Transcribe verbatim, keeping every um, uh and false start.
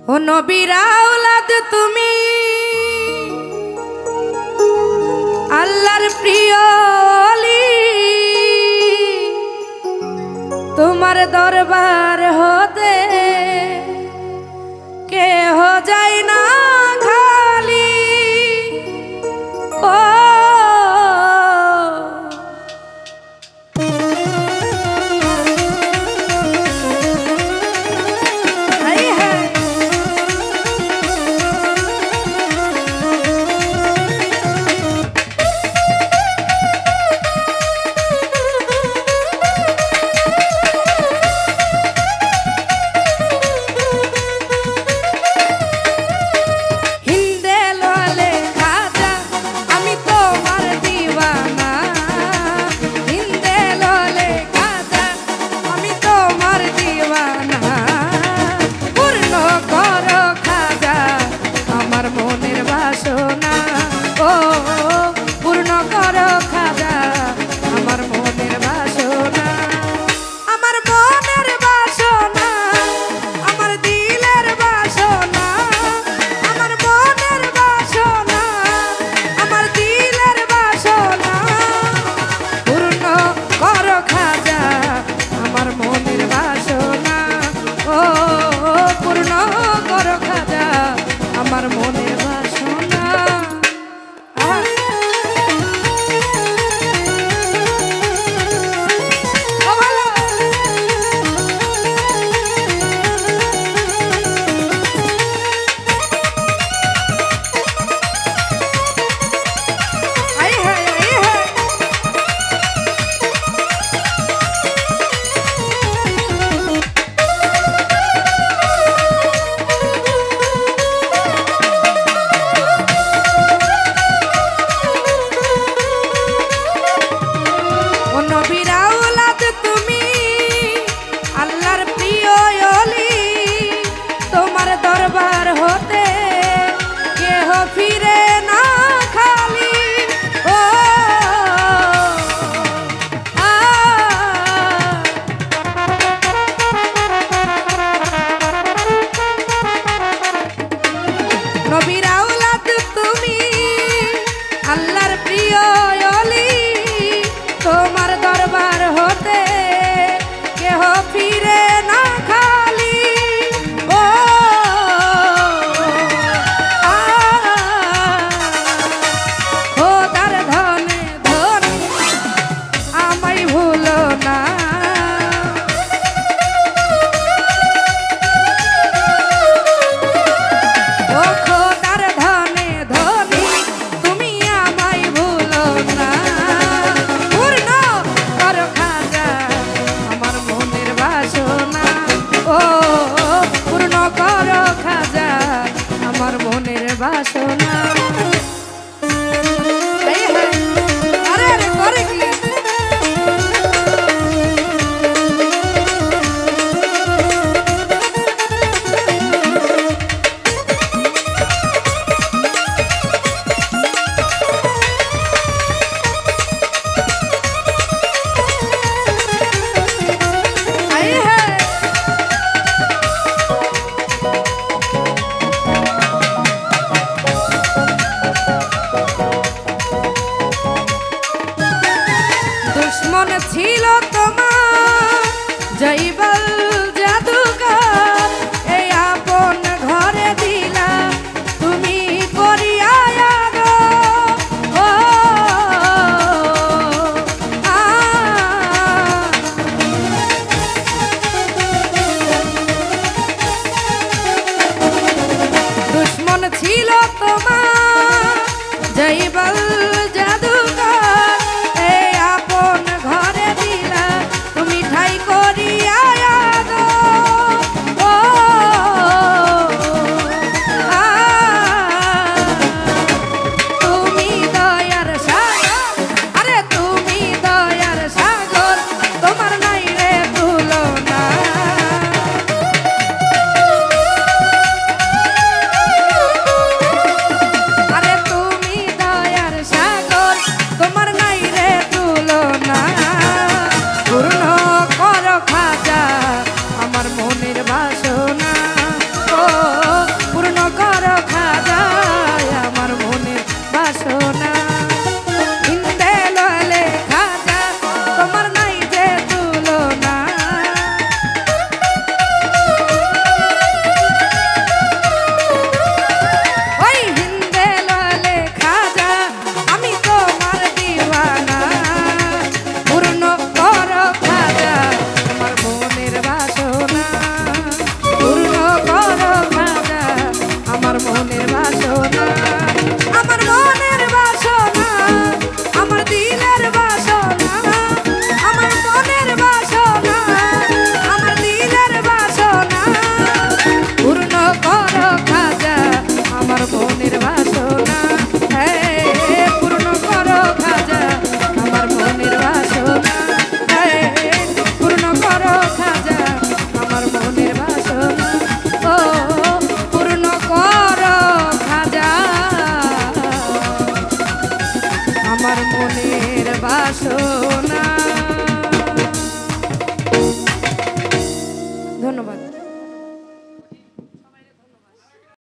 ও নবীর আওলাদ তুমি আল্লাহর প্রিয় ওলি, তোমার দরবার হতে কেহ যায় না খালি। ও আমার মনের বাসনা দরবার হতে কেহ ফিরে না খালি। ও নবীর আওলাদ তুমি আল্লাহর প্রিয় ওলি, তোমার দরবার হতে কেহ ফিরে না খালি। ও আমার মনের বাসনা আরে আরে করে কি মনে ছিল তোমার জৈবল জাদুকর, এই আপন ঘরে দিলা তুমি করিয়া গো। ও দুশ্মন ছিল তোমার জৈবল জাদুকর, ঘরে দিলা তুমি ঠাই করিয়া আমার মনের বাসনা